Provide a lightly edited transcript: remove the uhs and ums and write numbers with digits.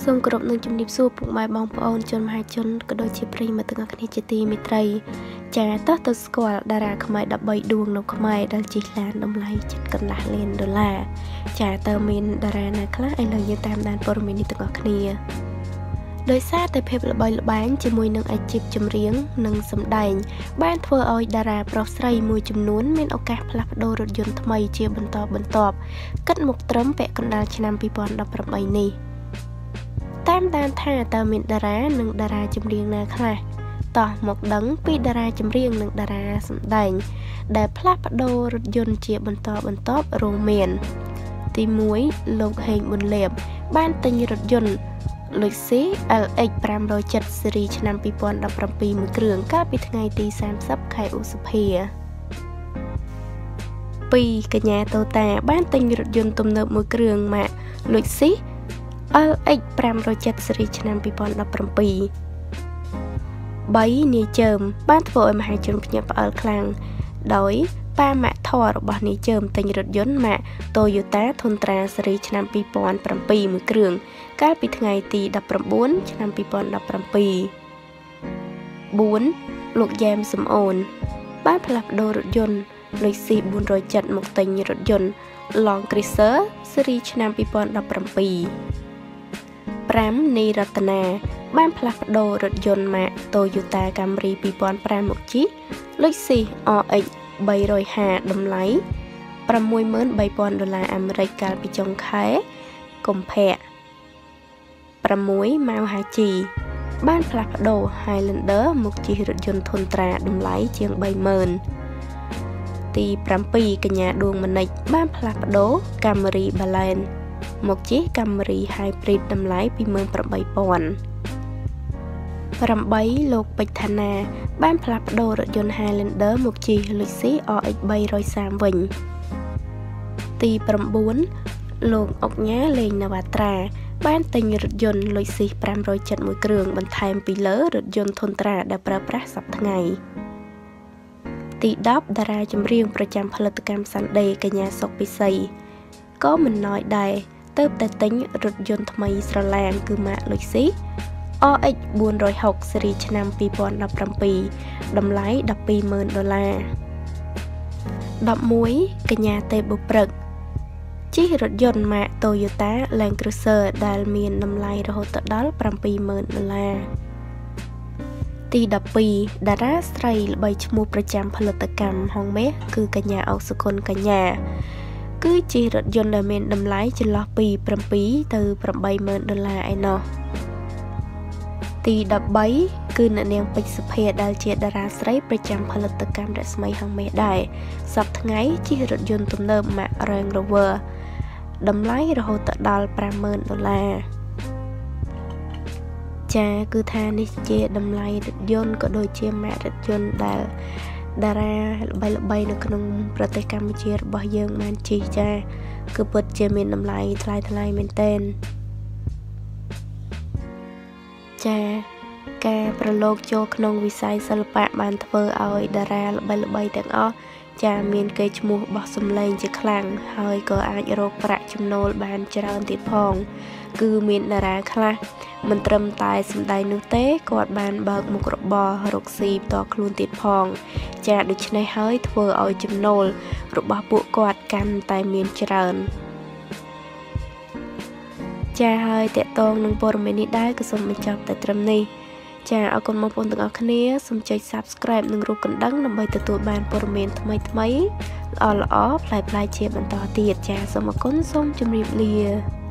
សូមគោរពនឹងជំរាបសួរពុកម៉ែបងប្អូនជនមហាជនក៏ដូចជាប្រិយមិត្តទាំងអស់គ្នាជាទីមេត្រីចាតោះទៅស្គាល់តារាខ្មែរ13ដួងនៅខ្មែរដែលជិះឡានតម្លៃ$7,000,000ចាតើមានតារាណាខ្លះឥឡូវយើងតាមដានព័ត៌មាននេះទាំងអស់គ្នាដោយសារតែភាពល្បីល្បាញជាមួយនឹងអាជីពចម្រៀងនិងសម្ដែងបានធ្វើឲ្យតារាប្រុសស្រីមួយចំនួនមានឱកាសផ្លាស់ប្ដូររថយន្តថ្មីជាបន្តបន្ទាប់គិតមកត្រឹមពាក់កណ្ដាលឆ្នាំ2018នេះតាមដានថាតើមានតារានិងតារាចម្រៀងណាខ្លះតោះមកដឹងពីតារាចម្រៀងនិងតារាសម្ដែងដែលផ្លាស់ប្ដូររថយន្តជាបន្តបន្ទាប់រួមមានទី1លោកហេងប៊ុនលៀបបានទិញរថយន្ត Luxy LX 570 ស៊េរីឆ្នាំ2017មួយគ្រឿងកាលពីថ្ងៃទី30ខែឧសភា2កញ្ញាតូតាបានទិញរថយន្តទំនើបមួយគ្រឿងម៉ាក Luxy LX 570 ស៊េរីឆ្នាំ2017 3នាយចើមបានធ្វើឲ្យមហាជនភ្ញាក់ផ្អើលខ្លាំងដោយប៉ាម៉ាក់ធររបស់នាយចើមទិញរថយន្តម៉ាក Toyota Tundra ស៊េរីឆ្នាំ2007មួយគ្រឿងកាលពីថ្ងៃទី19ឆ្នាំ2017 4លោកយ៉ែមសំអូនបានផ្លាស់ប្ដូររថយន្ត Luxy 407មកទិញរថយន្ត Land Cruiser ស៊េរីឆ្នាំ2017 5នីរតនាបានផ្លាស់ប្ដូររថយន្តម៉ាក Toyota Camry 2005មកជិះ Luxy RX 350តម្លៃ$63,000 អាមេរិកកាលពីចុងខែកុម្ភៈ6ម៉ៅហាជីបានផ្លាស់ប្ដូរ Highlander មកជិះរថយន្ត Tundra តម្លៃជាង$30,000 ទី7កញ្ញាដួងមនិចបានផ្លាស់ប្ដូរ Camry Baleno មកជិះ Camry Hybrid តម្លៃ$28,000 8លោកពេជ្រឋានាបានផ្លាស់ប្ដូររថយន្ត Highlander មកជិះ Luxy RX 330វិញទី9លោកអុកញ៉ាលេងនវត្រាបានទិញរថយន្ត Luxy 507មួយគ្រឿងបន្ថែមពីលើរថយន្ត Tundra ដែលប្រើប្រាស់សប្តាហ៍ថ្ងៃទី10តារាចម្រៀងប្រចាំផលិតកម្ម Sunday កញ្ញាសុកពិសីក៏មិនណយដែរទើបតែទិញរថយន្តថ្មីស្រឡាងគឺម៉ាក Luxy RX 460 ស៊េរីឆ្នាំ2017តម្លៃ$12,000 11កញ្ញាទេបុព្រឹកជិះរថយន្តម៉ាក Toyota Land Cruiser ដែលមានតម្លៃរហូតដល់$70,000 ទី12តារាស្រីល្បីឈ្មោះប្រចាំផលិតកម្មហងមាសគឺកញ្ញាអុកសុគន្ធកញ្ញាគឺជិះរថយន្តដែលមានតម្លៃចន្លោះពី$7,000ទៅ$80,000ឯណោះទី13គឺអ្នកនាងពេជ្រសុភាដែលជាតារាស្រីប្រចាំផលិតកម្មរស្មីហងមាសដែរសប្តាហ៍ថ្ងៃជិះរថយន្តទំនើបម៉ាក Range Rover តម្លៃរហូតដល់$50,000ចាគឺថានេះជាតម្លៃរថយន្តក៏ដូចជាម៉ាករថយន្តដែលតារាល្បីៗនៅក្នុងប្រទេសកម្ពុជារបស់យើងបានជិះចាគឺពិតជាមានតម្លៃថ្លៃមែនទែនចាការប្រឡូកចូលក្នុងវិស័យសិល្បៈបានធ្វើឲ្យតារាល្បីៗទាំងអស់ចាមានកេរ្តិ៍ឈ្មោះបោះសម្លេងជាខ្លាំងហើយក៏អាចរកប្រាក់ចំណូលបានច្រើនទៀតផងគឺមានតារាខ្លះមិនត្រឹមតែសម្ដែងនោះទេគាត់បានបើកមុខរបររកស៊ីផ្ទាល់ខ្លួនទៀតផងចាដូច្នេះហើយធ្វើឲ្យចំណូលរបស់ពួកគាត់កាន់តែមានច្រើនចាហើយតកតងនឹងព័ត៌មាននេះដែរក៏សូមបញ្ចប់តែត្រឹមនេះចាអរគុណបងប្អូនទាំងអស់គ្នាសូមចុច Subscribe និងរូបកណ្ដឹងដើម្បីទទួលបានព័ត៌មានថ្មីៗល្អៗប្លែកៗជាបន្តទៀតចាសូមអរគុណសូមជម្រាបលា